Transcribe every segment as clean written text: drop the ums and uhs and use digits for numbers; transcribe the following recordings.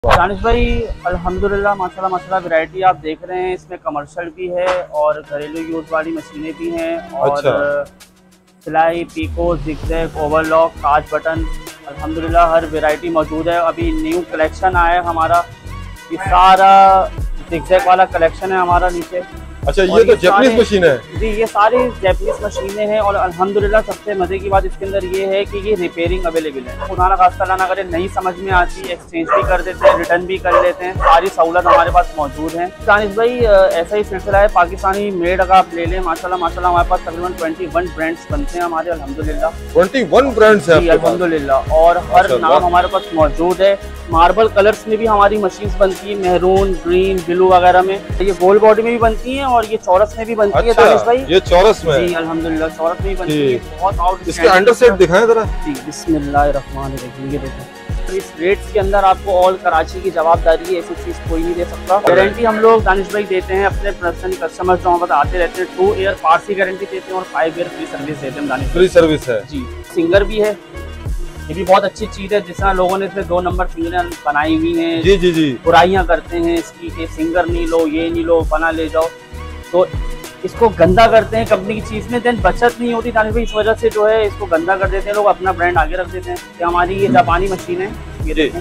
दानिश भाई अल्हम्दुलिल्लाह माशाल्लाह माशाल्लाह वैरायटी आप देख रहे हैं, इसमें कमर्शियल भी है और घरेलू यूज़ वाली मशीनें भी हैं और सिलाई, पीको, जिगजैग, ओवरलॉक, काज बटन अल्हम्दुलिल्लाह हर वैरायटी मौजूद है। अभी न्यू कलेक्शन आया है हमारा, ये सारा जिगजैग वाला कलेक्शन है हमारा नीचे। अच्छा, ये तो जापानीज मशीन है जी, ये सारी जापानीज मशीनें हैं और अल्हम्दुलिल्लाह सबसे मजे की बात इसके अंदर ये है कि ये रिपेयरिंग अवेलेबल है। खुदा ना खास्ता अल्लाह ना करे नहीं समझ में आती, एक्सचेंज भी कर देते हैं, रिटर्न भी कर लेते हैं, सारी सहूलत हमारे पास मौजूद है। दानिश भाई ऐसा ही सिलसिला है, पाकिस्तानी मेड अगर आप ले लें माशाल्लाह माशाल्लाह हमारे पास तकरीबन 21 ब्रांड्स बनते हैं हमारे अल्हम्दुलिल्लाह। 21 ब्रांड्स हैं अल्हम्दुलिल्लाह और हर नाम हमारे पास मौजूद है। मार्बल कलर्स में भी हमारी मशीन्स बनती है, मेहरून, ग्रीन, ब्लू वगैरह में। ये गोल बॉडी में भी बनती हैं और ये चौरस में भी बनती है। दानिश भाई ये चौरस में जी अल्हम्दुलिल्लाह चौरस में भी बनती है। बहुत आउट इसके अंडर सेट दिखाएं जरा जी। बिस्मिल्लाहिर्रहमानिर्रहीम। ये देखो इस रेट्स के अंदर आपको ऑल कराची की जवाबदारी है, ऐसी चीज कोई नहीं दे सकता। गारंटी हम लोग दानिश भाई देते हैं अपने पर्सनल कस्टमर्स जो हमारे आते रहते हैं, 2 ईयर पार्ट्स की गारंटी देते हैं और 5 ईयर फ्री सर्विस देते हैं दानिश। फ्री सर्विस है जी। सिंगर भी है, ये भी बहुत अच्छी चीज है। जिस तरह लोगों ने इसमें 2 नंबर सिंगर बनाई हुई हैं, जी जी जी, बुराइयां करते हैं इसकी कि सिंगर नहीं लो, ये नहीं लो, बना ले जाओ, तो इसको गंदा करते हैं कंपनी की चीज में, देन बचत नहीं होती दानिश भाई। इस वजह से जो है इसको गंदा कर देते हैं लोग, अपना ब्रांड आगे रख देते हैं। कि हमारी ये जापानी मशीन है, ये देखें,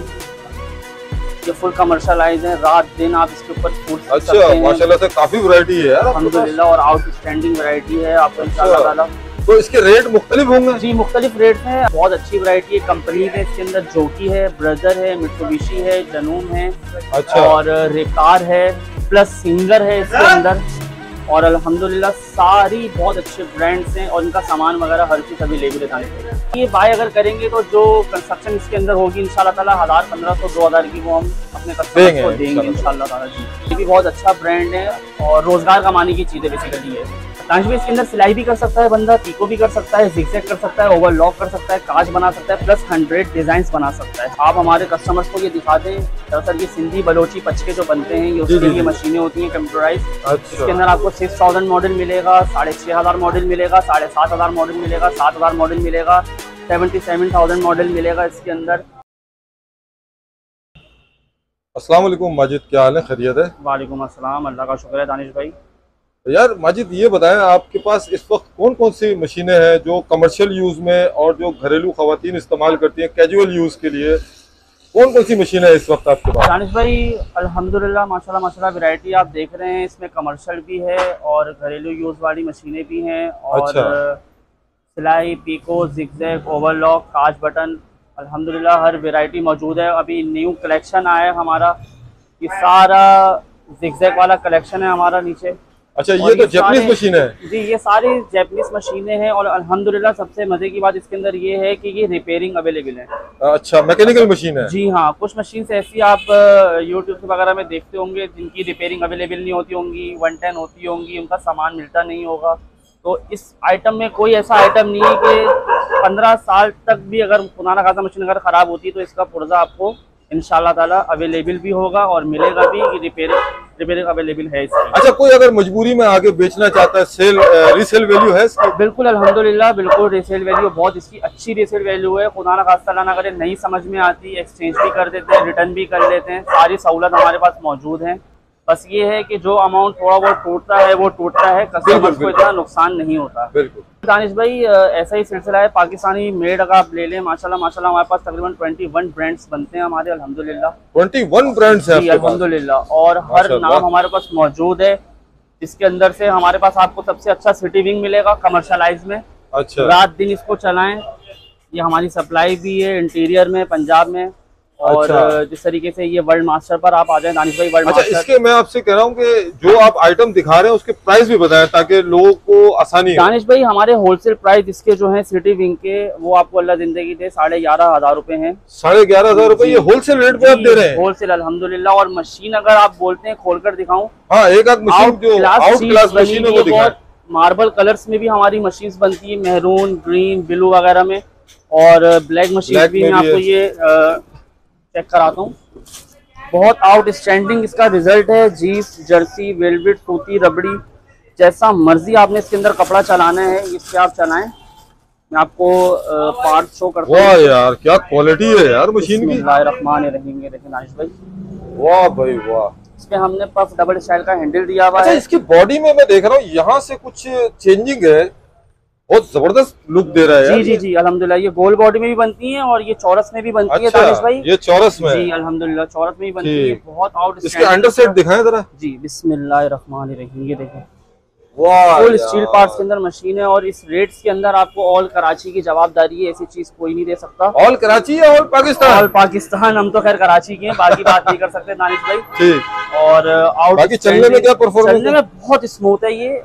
ये फुल कमर्शलाइज है, रात दिन आप इसके ऊपर फूड अच्छा माशाल्लाह से काफी वैरायटी है अल्हम्दुलिल्लाह और आउटस्टैंडिंग वैरायटी है आपको इंशाल्लाह ताला। तो इसके रेट मुख्तलिफ होंगे जी, मुख्तलिफ रेट हैं, बहुत अच्छी वैरायटी है। कंपनी है इसके अंदर जोकी है, ब्रदर है, मित्सुबिशी है, जनूम है, अच्छा, और रेकार है, प्लस सिंगर है इसके अंदर। और अल्हम्दुलिल्लाह सारी बहुत अच्छे ब्रांड्स हैं और इनका सामान वगैरह हर चीज़ अवेलेबल है। ये बाय अगर करेंगे तो जो कंस्ट्रक्शन इसके अंदर होगी इंशाल्लाह ताला 1000, 1500, 2000 की वो हम अपने कस्टमर्स को देंगे इंशाल्लाह ताला जी। ये भी बहुत अच्छा ब्रांड है और रोजगार कमाने की चीज़ें बेसिकली है। दानिश भाई इसके अंदर सिलाई भी कर सकता है बंदा, पीको भी कर सकता है, जिगजैग कर सकता है, ओवरलॉक कर सकता है, काज बना सकता है, प्लस 100 डिजाइन बना सकता है। आप हमारे कस्टमर्स को ये दिखा दें, दरअसल ये सिंधी बलोची पचके जो बनते हैं ये उसके लिए मशीनें होती हैं कंप्यूटराइज। इसके अंदर आपको 6000 मॉडल मिलेगा, 6500 मॉडल मिलेगा, 7500 मॉडल मिलेगा, 7000 मॉडल मिलेगा, 77,000 मॉडल मिलेगा इसके अंदर। अस्सलाम वालेकुम माजिद, क्या हाल है, खैरियत है? वालेकुम अस्सलाम, अल्लाह का शुक्र है दानिश भाई। यार माजिद ये बताएं, आपके पास इस वक्त कौन कौन सी मशीनें हैं जो कमर्शियल यूज़ में और जो घरेलू ख़वातीन इस्तेमाल करती हैं कैजुअल यूज़ के लिए, कौन कौन सी मशीनें है इस वक्त आपके पास? दानिश भाई अल्हम्दुलिल्लाह माशाल्लाह माशाल्लाह वैरायटी आप देख रहे हैं, इसमें कमर्शियल भी है और घरेलू यूज़ वाली मशीनें भी हैं और सिलाई, पीको, जिगजैग, ओवरलॉक, काज बटन अल्हम्दुलिल्लाह हर वैरायटी मौजूद है। अभी न्यू कलेक्शन आया है हमारा, ये सारा जिगजैग वाला कलेक्शन है हमारा नीचे। अच्छा, ये तो जापानीज मशीन है जी, ये सारी जापानीज मशीनें हैं और अल्हम्दुलिल्लाह सबसे मजे की बात इसके अंदर ये है कि ये रिपेयरिंग अवेलेबल है। अच्छा, मैकेनिकल मशीन है जी हाँ, कुछ मशीन ऐसी आप यूट्यूब वगैरह में देखते होंगे जिनकी रिपेयरिंग अवेलेबल नहीं होती होंगी, 110 होती होंगी, उनका सामान मिलता नहीं होगा। तो इस आइटम में कोई ऐसा आइटम नहीं है कि 15 साल तक भी अगर पुराना खासा मशीन अगर ख़राब होती है तो इसका पुर्जा आपको इंशाल्लाह ताला अवेलेबल भी होगा और मिलेगा भी, रिपेयरिंग अवेलेबल है इसकी। अच्छा, कोई अगर मजबूरी में आगे बेचना चाहता है, रीसेल वैल्यू है इसकी? बिल्कुल अल्हम्दुलिल्लाह, बिल्कुल रीसेल वैल्यू, बहुत इसकी अच्छी रीसेल वैल्यू है। खुदा ना खास्ता अल्लाह ना करे नहीं समझ में आती, एक्सचेंज भी कर देते हैं, रिटर्न भी कर लेते हैं, सारी सहूलत हमारे पास मौजूद है। बस ये है कि जो अमाउंट थोड़ा बहुत टूटता है वो टूटता है, कस्टमर्स को इतना नुकसान नहीं होता। बिल्कुल दानिश भाई ऐसा ही सिलसिला है, पाकिस्तानी मेड अगर आप ले लें माशाल्लाह माशाल्लाह हमारे पास तकरीबन 21 ब्रांड्स बनते हैं हमारे अल्हम्दुलिल्लाह। 21 ब्रांड्स हैं अल्हम्दुलिल्लाह और हर नाम हमारे पास मौजूद है। इसके अंदर से हमारे पास आपको सबसे अच्छा सिटी विंग मिलेगा कमर्शलाइज में। अच्छा, रात दिन इसको चलाएं, ये हमारी सप्लाई भी है इंटीरियर में पंजाब में। और अच्छा, जिस तरीके से ये वर्ल्ड मास्टर पर आप आ जाए दानिश भाई, वर्ल्ड मास्टर। इसके मैं आपसे कह रहा हूँ कि जो आप आइटम दिखा रहे हैं उसके प्राइस भी बताएं ताकि लोगों को आसानी हो। दानिश भाई हमारे होलसेल प्राइस इसके जो है सिटी विंग के वो आपको अल्लाह जिंदगी दे 11,500 रुपए हैं। 11,500 रुपए ये होलसेल रेट पे आप दे रहे हैं? होलसेल अल्हम्दुलिल्लाह। और मशीन अगर आप बोलते हैं खोलकर दिखाऊं, हाँ, एक आध मशीन जो आउट क्लास मशीन है वो दिखाएं। मार्बल कलर्स में भी हमारी मशीन बनती है, मेहरून, ग्रीन, ब्लू वगैरह में, और ब्लैक मशीन भी मैं आपको ये चेक कराता हूँ। बहुत आउटस्टैंडिंग इसका रिजल्ट है। जीन्स, जर्सी, वेलवेट, सूती, रबड़ी, जैसा मर्जी आपने इसके अंदर कपड़ा चलाना है इससे आप चलाएं। मैं आपको पार्ट शो करता हूँ। वाह यार, क्या क्वालिटी है यार मशीन की। बिस्मिल्लाहिर्रहमानिर्रहीम, ये देखें दानिश भाई। वाह भाई वाह। इसमें हमने पफ डबल स्टाइल का हैंडल दिया हुआ अच्छा, है। इसकी बॉडी में मैं देख रहा हूँ यहाँ से कुछ चेंजिंग है, बहुत जबरदस्त लुक दे रहा है यार। जी जी जी अल्हम्दुलिल्लाह, ये गोल बॉडी में भी बनती है और ये चौरस में भी बनती है दानिश भाई। ये चौरस में जी अल्हम्दुलिल्लाह, चौरस में भी बनती है, बहुत आउट। इसके अंडर सेट दिखाएं जरा। जी बिस्मिल्लाहिर्रहमानिर्रहीम, ये देखें वाह, फुल स्टील पार्ट्स के अंदर मशीन है और इस रेट्स के अंदर आपको ऑल कराची की जवाबदारी है, ऐसी चीज कोई नहीं दे सकता। ऑल कराची या ऑल पाकिस्तान? ऑल पाकिस्तान, हम तो खैर कराची के हैं, बाकी बात नहीं कर सकते दानिश भाई। ठीक। और आउट बाकी चलने में क्या परफॉर्मेंस? चलने में बहुत स्मूथ है ये।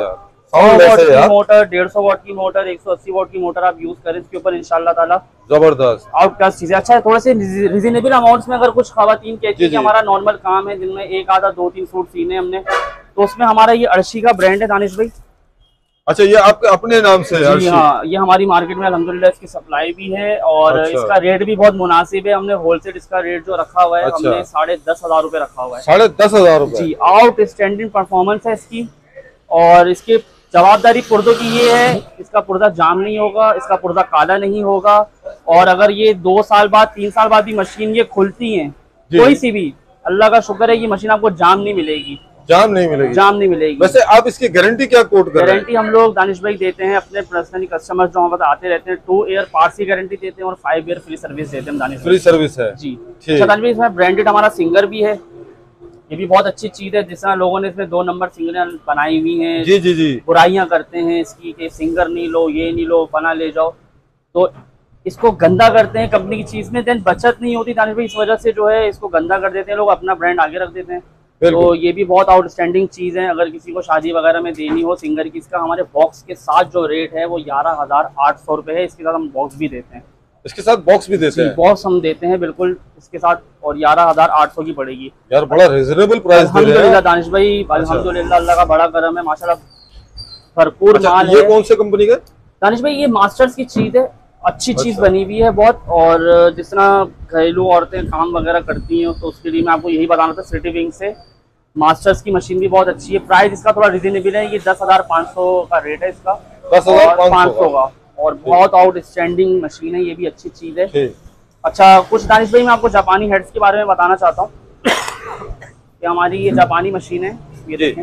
100 वाट की मोटर, 150 वाट की मोटर, 180 वाट की मोटर आप यूज करें इसके ऊपर इंशाल्लाह ताला जबरदस्त आउट क्लास चीज है। अच्छा है, थोड़े से रिजनेबल अमाउंट्स में अगर कुछ खवातीन कहती है कि हमारा नॉर्मल काम है, जिनमें एक आधा 2-3 सूट सीने हमने, तो उसमें हमारा ये अर्शी का ब्रांड है दानिश भाई। अच्छा, ये आपके अपने नाम से है? जी हाँ, ये हमारी मार्केट में अल्हम्दुलिल्लाह इसकी सप्लाई भी है और इसका रेट भी बहुत मुनासिब है। हमने होलसेल इसका रेट जो रखा हुआ है, हमने 10,500 रुपए रखा हुआ है। 10,500 रुपए? जी, आउट स्टैंडिंग परफॉर्मेंस है इसकी। और इसके जवाबदारी पुर्दों की ये है, इसका पुर्दा जाम नहीं होगा, इसका पुर्दा काला नहीं होगा। और अगर ये 2 साल बाद 3 साल बाद भी मशीन ये खुलती है कोई सी भी, अल्लाह का शुक्र है, ये मशीन आपको जाम नहीं मिलेगी। जाम नहीं मिलेगी? जाम नहीं मिलेगी। वैसे आप इसकी गारंटी क्या कोट कर रहे हैं? गारंटी हम लोग दानिश भाई देते हैं अपने पर्सनली कस्टमर्स जो हमारे आते रहते हैं, 2 ईयर पार्ट्स की गारंटी देते हैं और 5 ईयर फ्री सर्विस देते हैं दानिश। फ्री सर्विस है जी। अच्छा दानिश भाई, इसमें ब्रांडेड हमारा सिंगर भी है, ये भी बहुत अच्छी चीज है। जिस तरह लोगों ने इसमें 2 नंबर सिंगर बनाई हुई हैं, जी जी जी, बुराइयां करते हैं इसकी कि सिंगर नहीं लो, ये नहीं लो, बना ले जाओ, तो इसको गंदा करते हैं कंपनी की चीज में, देन बचत नहीं होती दानिश भाई। इस वजह से जो है इसको गंदा कर देते हैं लोग, अपना ब्रांड आगे रख देते हैं। तो ये भी बहुत आउटस्टैंडिंग चीज है। अगर किसी को शादी वगैरह में देनी हो सिंगर की, इसका हमारे बॉक्स के साथ जो रेट है वो 11,800 रुपए है। इसके साथ हम बॉक्स भी देते हैं। इसके साथ बॉक्स भी देते हैं? बॉक्स हम देते हैं बिल्कुल इसके साथ, और 11,800 की पड़ेगी यार। बड़ा रिजनेबल प्राइस दे रहे हैं अल्हम्दुलिल्लाह दानिश भाई, अल्हम्दुलिल्लाह, अल्लाह का बड़ा करम है माशाल्लाह, भरपूर माल है। ये कौन से कंपनी का दानिश भाई? ये मास्टर्स की चीज है, अच्छी चीज बनी हुई है बहुत। और जिस तरह घरेलू औरतें काम वगैरह करती हैं, तो उसके लिए मैं आपको यही बताना था, सिटी विंग से मास्टर्स की मशीन भी बहुत अच्छी है। प्राइस इसका थोड़ा रिजनेबल है, ये 10,500 का रेट है इसका, 10,500 का, और बहुत आउटस्टैंडिंग मशीन है, ये भी अच्छी चीज है। अच्छा, कुछ दानिश भाई मैं आपको जापानी हेड्स के बारे में बताना चाहता हूँ कि हमारी ये जापानी मशीन है, ये देखें,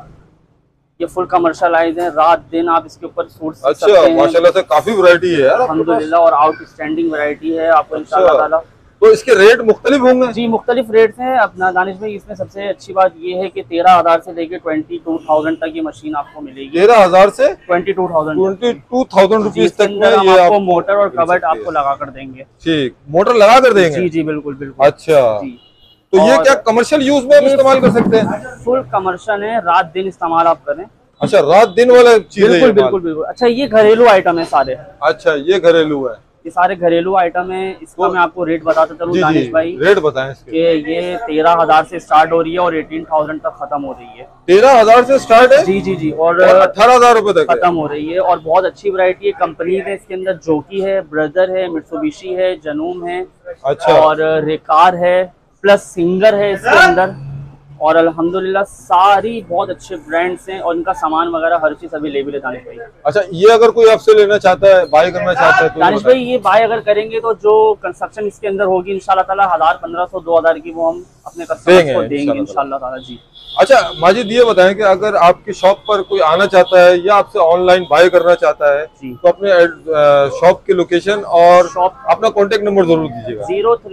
ये फुल कमर्शलाइज है, रात दिन आप इसके ऊपर सूट सीख सकते हैं। माशाल्लाह से काफी वैरायटी है यार अल्हम्दुलिल्लाह, और आउटस्टैंडिंग वैरायटी है आपको इंशाल्लाह ताला। तो इसके रेट मुख्तलिफ होंगे? जी मुख्तलिफ रेट्स हैं अपना दानिश भाई। इसमें सबसे अच्छी बात ये है कि 13,000 से लेके 22,000 तक ये मशीन आपको मिलेगी। 13,000 से 22,000 रुपीज तक में ये आपको मोटर और कबर्ड आपको लगा कर देंगे। ठीक, मोटर लगा कर देंगे? जी जी बिल्कुल बिल्कुल। अच्छा जी। तो ये क्या कमर्शियल यूज में इस्तेमाल कर सकते हैं? फुल कमर्शियल है, रात दिन इस्तेमाल आप करें। अच्छा, रात दिन वाला चीज है? बिल्कुल बिल्कुल बिल्कुल। अच्छा, ये घरेलू आइटम है सारे? अच्छा, ये घरेलू है, ये सारे घरेलू आइटम है। इसका मैं आपको रेट बताता चलूं दानिश भाई। रेट बताएं इसके। कि ये 13,000 से स्टार्ट हो रही है और 18,000 तक खत्म हो रही है। 13,000 से स्टार्ट है? जी जी जी, और 18,000 रुपए तक खत्म हो रही है। और बहुत अच्छी वैरायटी है, कंपनी है इसके अंदर, जोकी है, ब्रदर है, मित्सुबिशी है, जनूम है, अच्छा, और रेकार है, प्लस सिंगर है इसके अंदर। और अल्हम्दुलिल्लाह सारी बहुत अच्छे ब्रांड्स हैं और इनका सामान वगैरह हर चीज अवेलेबल है दानिश भाई। अच्छा, ये अगर कोई आपसे लेना चाहता है, बाय करना चाहता है तो दानिश भाई ये बाय अगर करेंगे तो जो कंस्ट्रक्शन इसके अंदर होगी इंशाल्लाह ताला 1,000, 1,500, 2,000 की वो हम अपने कस्टमर्स को देंगे इंशाल्लाह ताला जी। अच्छा माजिद, ये बताएं कि अगर आपकी शॉप पर कोई आना चाहता है या आपसे ऑनलाइन बाय करना चाहता है तो अपने शॉप की लोकेशन और अपना कॉन्टेक्ट नंबर जरूर दीजिएगा।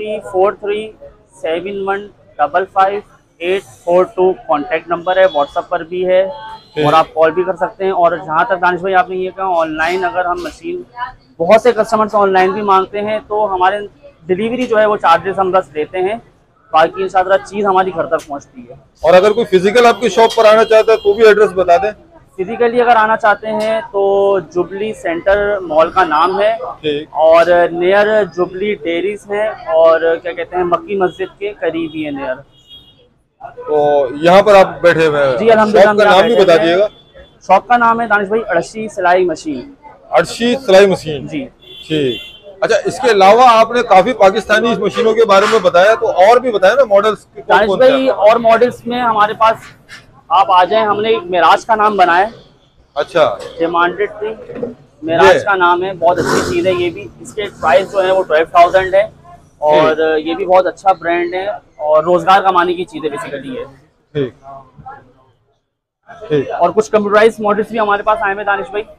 034371555842 कॉन्टेक्ट नंबर है, व्हाट्सएप पर भी है और आप कॉल भी कर सकते हैं। और जहाँ तक दानिश भाई आपने ये कहा ऑनलाइन, अगर हम मशीन, बहुत से कस्टमर्स ऑनलाइन भी मांगते हैं, तो हमारे डिलीवरी जो है वो चार्जेस हम बस देते हैं, बाकी इंशाल्लाह चीज हमारी घर तक पहुँचती है। और अगर कोई फिजिकल आपकी शॉप पर आना चाहता है तो भी एड्रेस बता दें। फिजिकली अगर आना चाहते हैं तो जुबली सेंटर मॉल का नाम है, और नियर जुबली डेयरीज है, और क्या कहते हैं मक्की मस्जिद के करीब ही है नियर। तो यहाँ पर आप बैठे हुए हैं? जी अल्हम्दुलिल्लाह। शॉप का नाम भी बता दिएगा। शॉप का नाम है दानिश भाई अर्शी सिलाई मशीन। अर्शी सिलाई मशीन जी, ठीक। अच्छा, इसके अलावा आपने काफी पाकिस्तानी मशीनों के बारे में बताया, तो और भी बताया ना मॉडल्स दानिश भाई। और मॉडल्स में हमारे पास आप आ जाएं, हमने एक मिराज का नाम बनाया। अच्छा, डिमांडेड थी, मेराज का नाम है, बहुत अच्छी चीज़ है ये भी। इसके प्राइस जो है वो 12,000 है और ये भी बहुत अच्छा ब्रांड है और रोजगार कमाने की चीज़ है बेसिकली ये। ठीक। और कुछ कंप्यूटराइज मॉडल्स भी हमारे पास आए हैं दानिश भाई।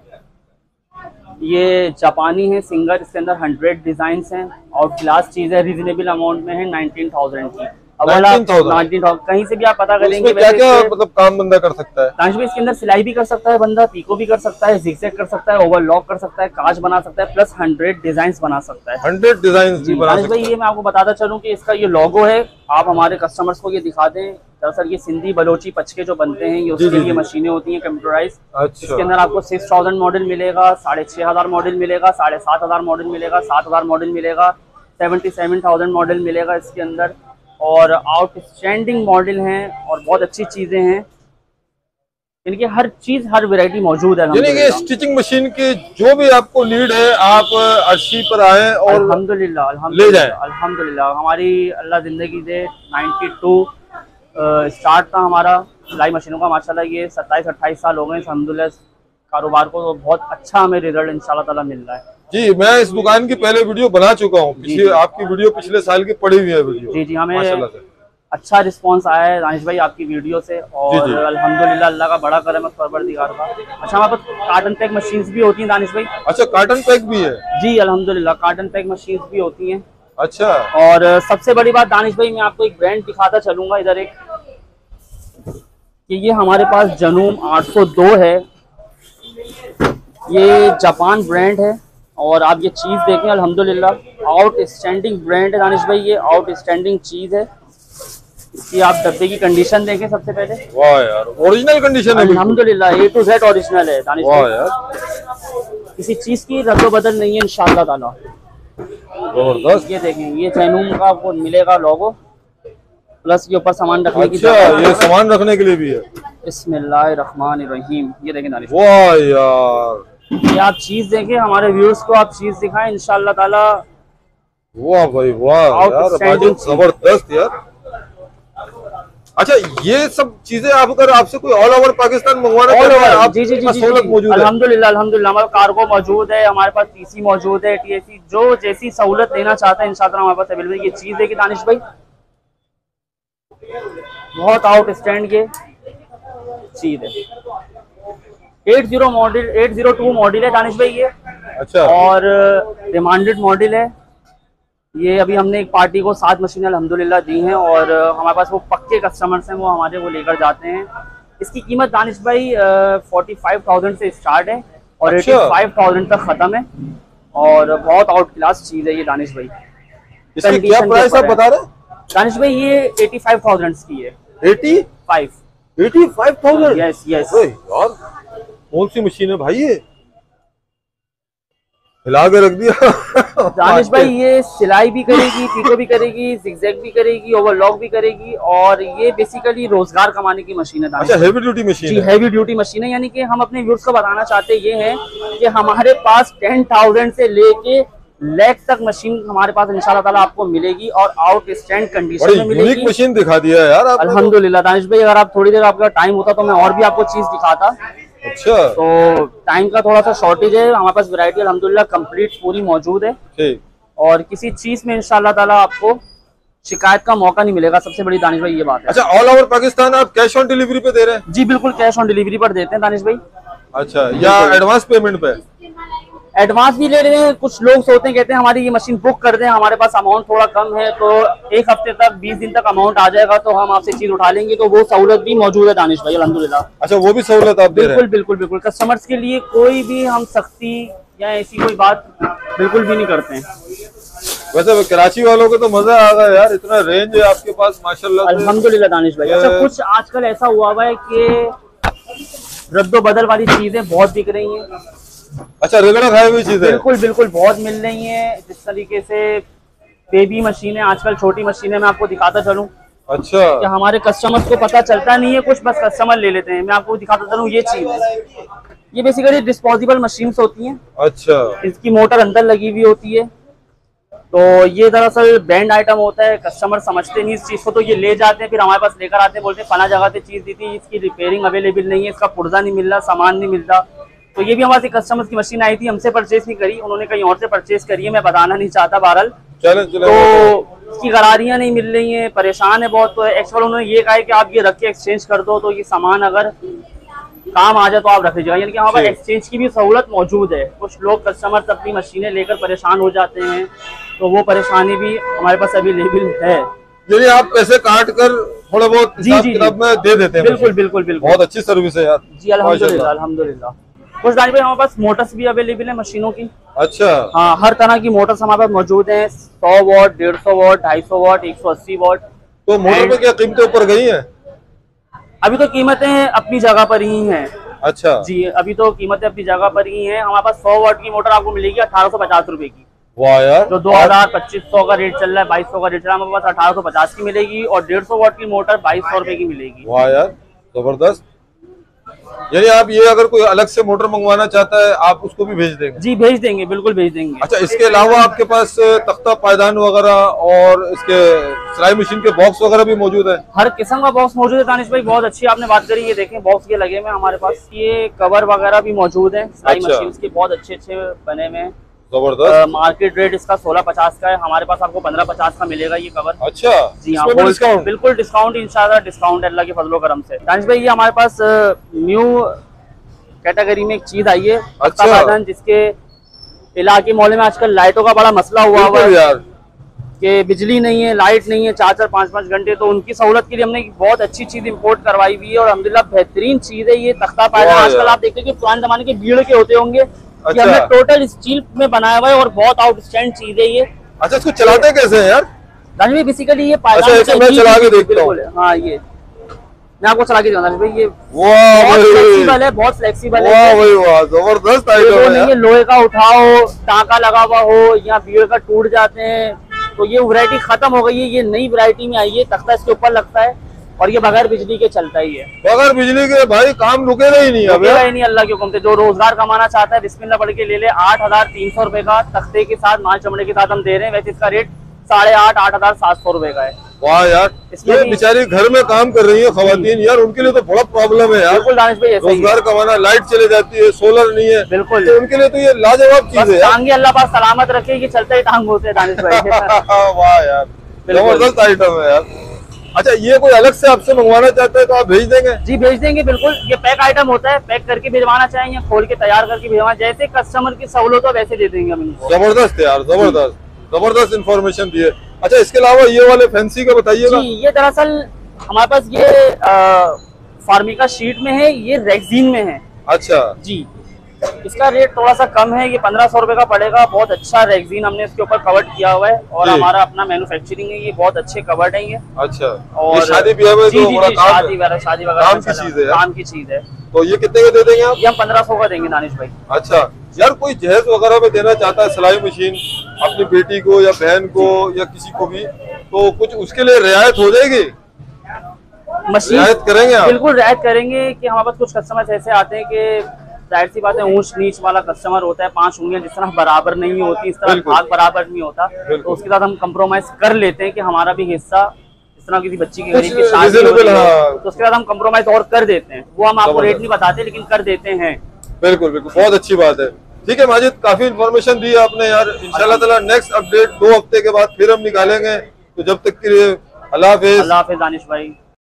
ये जापानी है सिंगर, इसके अंदर 100 डिजाइन हैं और क्लास चीज़ है, रीजनेबल अमाउंट में है 19,000 की। 19,000 कहीं से भी आप पता करेंगे। क्या क्या मतलब काम बंदा कर सकता है? दानिश भाई इसके अंदर सिलाई भी कर सकता है बंदा, पीको भी कर सकता है, जिगजैग कर सकता है, ओवरलॉक कर सकता है, कांच बना सकता है, प्लस 100 डिजाइन बना सकता है। 100 डिजाइन भी बना सकता है। भाई ये मैं आपको बताता चलूं कि इसका ये लोगो है, आप हमारे कस्टमर्स को ये दिखा दें। दरअसल ये सिंधी बलोची पचके जो बनते हैं ये उसके लिए मशीनें होती हैं कंप्यूटराइज। अच्छा। इसके अंदर आपको 6000 मॉडल मिलेगा, 6500 मॉडल मिलेगा, 7500 मॉडल मिलेगा, 7000 मॉडल मिलेगा, 77,000 मॉडल मिलेगा इसके अंदर। और आउटस्टैंडिंग मॉडल हैं और बहुत अच्छी चीजें हैं, इनकी हर चीज हर वैरायटी मौजूद है। यानी कि स्टिचिंग मशीन की जो भी आपको नीड है आप अर्शी पर आए और अल्हम्दुलिल्लाह ले जाएं। अल्हम्दुलिल्लाह हमारी अल्लाह जिंदगी दे 92 स्टार्ट था हमारा सिलाई मशीनों का। माशाल्लाह ये 27-28 साल हो गए अल्हम्दुलिल्लाह कारोबार को, तो बहुत अच्छा हमें रिजल्ट इंशाल्लाह ताला मिल रहा है। जी मैं इस दुकान की पहले वीडियो बना चुका हूँ, आपकी वीडियो पिछले साल की पड़ी हुई है वीडियो। जी हमें अच्छा रिस्पांस आया है दानिश भाई आपकी वीडियो से और अल्हम्दुलिल्लाह अल्लाह का बड़ा करम है परवरदिगार का। अच्छा हमारे पास कार्टन पैक मशीन्स भी होती हैं दानिश भाई। अच्छा कार्टन पैक भी है? जी अल्हम्दुलिल्लाह कार्टन पैक मशीन्स भी होती हैं। अच्छा। और सबसे बड़ी बात दानिश भाई मैं आपको एक ब्रांड दिखाता चलूंगा इधर एक, कि ये हमारे पास जनूम 802 है, ये जापान ब्रांड है और आप ये चीज़ देखें अल्हम्दुलिल्लाह आउटस्टैंडिंग ब्रांड है दानिश भाई, ये आउटस्टैंडिंग चीज़ है। इसकी आप डब्बे की कंडीशन देखें सबसे पहले। वाह यार ओरिजिनल कंडीशन है अल्हम्दुलिल्लाह A to Z ओरिजिनल है दानिश भाई। वाह यार किसी चीज़ की रद्दो बदल नहीं है इंशाअल्लाह ताला। जबरदस्त। ये देखें ये जैनूम का आपको मिलेगा लोगो, प्लस ये ऊपर सामान रखने की। ये सामान रखने के लिए भी है। बिस्मिल्लाहिर्रहमानिर्रहीम। ये देखें दानिश, वाह यार ये आप चीज़ देखें, हमारे व्यूअर्स को आप चीज़ दिखाएं इंशाअल्लाह ताला। वाह भाई वाह यार जबरदस्त यार। अच्छा ये सब चीजें आप अगर आपसे कोई ऑल ओवर पाकिस्तान मंगवाना आप जी अल्हम्दुलिल्लाह हमारा कार्गो मौजूद है, हमारे पास टीसी मौजूद है, टीएसी जो जैसी सहूलत लेना चाहते हैं इंशाअल्लाह हमारे पास अवेलेबल। ये चीज है कि दानिश भाई बहुत आउटस्टैंड के चीज है। 802 मॉडल है दानिश भाई ये। अच्छा। और डिमांडेड मॉडल है ये। अभी हमने एक पार्टी को 7 मशीनें अल्हम्दुलिल्लाह दी हैं और हमारे पास वो पक्के कस्टमर्स हैं, वो हमारे वो लेकर जाते हैं। इसकी कीमत दानिश भाई 45,000 से स्टार्ट है और 85,000 तक ख़त्म है और बहुत आउट क्लास चीज़ है ये दानिश भाई। इसका क्या प्राइस आप बता रहे हैं दानिश भाई? ये 85,000 की है। 85,000? यस यार कौन सी मशीन है भाई ये, हिला के रख दिया। दानिश भाई ये सिलाई भी करेगी, पीको भी करेगी, जिगजैग भी करेगी, ओवरलॉक भी करेगी और ये बेसिकली रोजगार कमाने की मशीन है। अच्छा हेवी ड्यूटी मशीन है? हेवी ड्यूटी मशीन है। यानी कि हम अपने व्यूअर्स को बताना चाहते ये हैं कि हमारे पास 10,000 से लेके लाख तक मशीन हमारे पास इंशाल्लाह ताला आपको मिलेगी और आउट स्टैंड कंडीशन में मिलेगी। यूनिक मशीन दिखा दिया यार आपने। अल्हम्दुलिल्लाह दानिश भाई अगर आप थोड़ी देर आपका टाइम होता तो मैं और भी आपको चीज दिखाता। अच्छा। तो टाइम का थोड़ा सा शॉर्टेज है, हमारे पास वैरायटी अल्हम्दुलिल्लाह कंप्लीट पूरी मौजूद है। ठीक। और किसी चीज में इंशाल्लाह ताला आपको शिकायत का मौका नहीं मिलेगा, सबसे बड़ी दानिश भाई ये बात है। अच्छा ऑल ओवर पाकिस्तान आप कैश ऑन डिलीवरी पे दे रहे हैं? जी बिल्कुल कैश ऑन डिलीवरी पर देते हैं दानिश भाई। अच्छा या एडवांस पेमेंट पे? एडवांस भी ले रहे हैं। कुछ लोग सोचते हैं कहते हैं हमारी ये मशीन बुक कर दें, हमारे पास अमाउंट थोड़ा कम है तो 1 हफ्ते तक 20 दिन तक अमाउंट आ जाएगा तो हम आपसे चीज उठा लेंगे, तो वो सहूलत भी मौजूद है दानिश भाई अल्हम्दुलिल्लाह। अच्छा वो भी सहूलत आप दे रहे हैं? बिल्कुल कस्टमर्स के लिए कोई भी हम सख्ती या ऐसी कोई बात बिल्कुल भी नहीं करते हैं। वैसे कराची वालों को तो मजा आ गया यार, इतना रेंज है आपके पास माशाल्लाह अल्हम्दुलिल्लाह दानिश भाई। अच्छा कुछ आजकल ऐसा हुआ हुआ है कि रद्दो बदल वाली चीजें बहुत बिक रही हैं। अच्छा रगड़ा खाई हुई चीजें? बिल्कुल बहुत मिल रही हैं। जिस तरीके से बेबी मशीनें आजकल छोटी मशीनें मैं आपको दिखाता चलूं। अच्छा। कि हमारे कस्टमर्स को पता चलता नहीं है कुछ, बस कस्टमर ले लेते हैं। मैं आपको दिखाता चलूं ये चीज है, ये बेसिकली डिस्पोजेबल मशीन्स होती हैं। अच्छा। इसकी मोटर अंदर लगी हुई होती है तो ये दरअसल बैंड आइटम होता है। कस्टमर समझते नहीं इस चीज को तो ये ले जाते हैं, फिर हमारे पास लेकर आते हैं, बोलते हैं फला जगह से चीज दी थी, इसकी रिपेयरिंग अवेलेबल नहीं है, इसका पुर्जा नहीं मिल रहा, सामान नहीं मिल रहा। तो ये भी हमारे कस्टमर्स की मशीन आई थी, हमसे परचेज नहीं करी, उन्होंने कहीं और से परचेज करी है, मैं बताना नहीं चाहता। बहरहाल तो उसकी गरारियां नहीं मिल रही हैं, परेशान है बहुत। तो एक्चुअल उन्होंने ये कहा है कि आप ये रख के एक्सचेंज कर दो, तो ये सामान अगर काम आ जाए तो आप रख लीजिएगा। यानी कि हमारे पास एक्सचेंज की भी सहूलत मौजूद है। कुछ लोग कस्टमर अपनी मशीनें लेकर परेशान हो जाते हैं, तो वो परेशानी भी हमारे पास अवेलेबल है। यानी आप पैसे काट कर थोड़ा बहुत हिसाब किताब में दे देते हैं? बिल्कुल बिल्कुल बिल्कुल, बहुत अच्छी सर्विस है यार जी, अल्हम्दुलिल्लाह अल्हम्दुलिल्लाह। कुछ दानिश भाई हमारे पास मोटर्स भी अवेलेबल है मशीनों की। अच्छा, हाँ, हर तरह की मोटर्स हमारे पास मौजूद हैं, 100 वॉट, 150 वॉट, 250 वॉट, 180 वॉट। तो मोटर में क्या कीमतें ऊपर गई हैं? अभी तो कीमतें अपनी जगह पर ही हैं। अच्छा जी, अभी तो कीमतें अपनी जगह पर ही हैं। हमारे पास 100 वॉट की मोटर आपको मिलेगी 1850 रुपए की। वाह यार, जो 2000-2500 का रेट चल रहा है, 2200 का रेट चल रहा है, हमारे पास 1850 की मिलेगी। और 150 वॉट की मोटर 2200 रुपए की मिलेगी। वाह यार, जबरदस्त। यानी आप ये अगर कोई अलग से मोटर मंगवाना चाहता है आप उसको भी भेज देंगे? जी भेज देंगे, बिल्कुल भेज देंगे। अच्छा, इसके अलावा आपके पास तख्ता पायदान वगैरह और इसके सिलाई मशीन के बॉक्स वगैरह भी मौजूद है? हर किस्म का बॉक्स मौजूद है दानिश भाई, बहुत अच्छी आपने बात करी। ये देखें बॉक्स ये लगे हुए हमारे पास, ये कवर वगैरह भी मौजूद है सिलाई मशीन के, बहुत अच्छे अच्छे बने हुए हैं। जबरदस्त। मार्केट रेट इसका 1650 का है, हमारे पास आपको 1550 का मिलेगा ये कवर। अच्छा जी हाँ, बिल्कुल डिस्काउंट, इंशाल्लाह डिस्काउंट है अल्लाह के फजलो करम से। दानिश भाई ये हमारे पास न्यू कैटेगरी में एक चीज आई है, अच्छा। जिसके इलाके मोहल्ले में आजकल लाइटों का बड़ा मसला हुआ है यार कि बिजली नहीं है, लाइट नहीं है 4-4, 5-5 घंटे। तो उनकी सहूलत के लिए हमने एक बहुत अच्छी चीज इंपोर्ट करवाई हुई है और अल्हम्दुलिल्लाह बेहतरीन चीज है ये तख्ता पायदान। आजकल आप देखते हैं कि पुराने जमाने के बीड़ के होते होंगे, कि हमने टोटल स्टील में बनाया हुआ है और बहुत आउटस्टैंडिंग चीज है ये। अच्छा, इसको चलाते कैसे हैं यार? दानिश बेसिकली ये पायदान चला के देखता हूं। हाँ, ये मैं आपको चला के दूंगा भाई। ये बहुत फ्लेक्सिबल है, बहुत फ्लेक्सिबल है। जबरदस्त आइटम है। ये लोहे का उठाओ, टाँका लगा हुआ हो या बीड़ का टूट जाते हैं, तो ये वैरायटी खत्म हो गई है। ये नई वैरायटी में आई है, तख्ता इसके ऊपर लगता है और ये बगैर बिजली के चलता ही है। बगैर बिजली के भाई काम रुकेगा ही नहीं, रुकेगा ही नहीं अल्लाह के हुक्म से। जो रोजगार कमाना चाहता है बिस्मिल्लाह पढ़ के ले ले। 8300 रुपए का तख्ते के साथ, माल चमड़े के साथ हम दे रहे हैं। वैसे इसका रेट 8,500-8,700 रुपए का है। वाह यार, ये बेचारी घर में काम कर रही है खवातीन यार, उनके लिए तो बड़ा प्रॉब्लम है यार। बिल्कुल दानिश भाई, रोजगार कमाना, लाइट चले जाती है, सोलर नहीं है, बिल्कुल तो उनके लिए तो ये लाजवाब चीज है। टांगे अल्लाह पाक सलामत रखे, ये चलते ही टांग होते हैं दानिश भाई। वाह यार, जबरदस्त आइटम है यार। अच्छा, ये कोई अलग से आपसे मंगवाना चाहता है तो आप भेज देंगे? जी भेज देंगे, बिल्कुल। ये पैक आइटम होता है, पैक करके भिजवाना चाहें या खोल के तैयार करके भिजवाना, जैसे कस्टमर की सहूलत हो वैसे दे देंगे हम इनको। जबरदस्त यार, जबरदस्त इन्फॉर्मेशन दी है। अच्छा, इसके अलावा ये वाले फैंसी का बताइएगा। जी, ये दरअसल हमारे पास ये फार्मिका शीट में है, ये रेक्सीन में है। अच्छा जी, इसका रेट थोड़ा सा कम है, ये 1500 रुपए का पड़ेगा। बहुत अच्छा रेक्सीन हमने इसके ऊपर कवर्ड किया हुआ है और हमारा अपना मैन्युफैक्चरिंग है, ये बहुत अच्छे कवर्ड है ये। अच्छा, और शादी ब्याह में तो बड़ा शादी वगैरह काम की चीज है। तो ये कितने का दे देंगे आप? ये हम 1500 का देंगे दानिश भाई। अच्छा यार, कोई जहेज वगैरह में देना चाहता है सिलाई मशीन अपनी बेटी को या बहन को या किसी को भी, तो कुछ उसके लिए रियायत हो जाएगी? मशीन रियायत करेंगे आप? बिल्कुल रियायत करेंगे। कि हमारे पास कुछ कस्टमर ऐसे आते हैं कि जाहिर सी बात है ऊंच नीच वाला कस्टमर होता है, 5 उंगलियां जिस तरह बराबर नहीं होती, इस तरह भाग बराबर नहीं होता, तो उसके साथ हम कंप्रोमाइज कर लेते हैं कि हमारा भी हिस्सा, इस तरह किसी बच्ची की गरीब की शादी हो रही है तो उसके साथ हम कंप्रोमाइज और कर देते हैं। वो हम आपको रेट नहीं बताते लेकिन कर देते हैं। बिल्कुल बिल्कुल, बहुत अच्छी बात है। ठीक है माजिद, काफी इन्फॉर्मेशन दी आपने यार। इंशाल्लाह ताला नेक्स्ट अपडेट 2 हफ्ते के बाद फिर हम निकालेंगे। तो जब तक के लिए अल्लाह हाफिज। अल्लाह हाफिज दानिश भाई।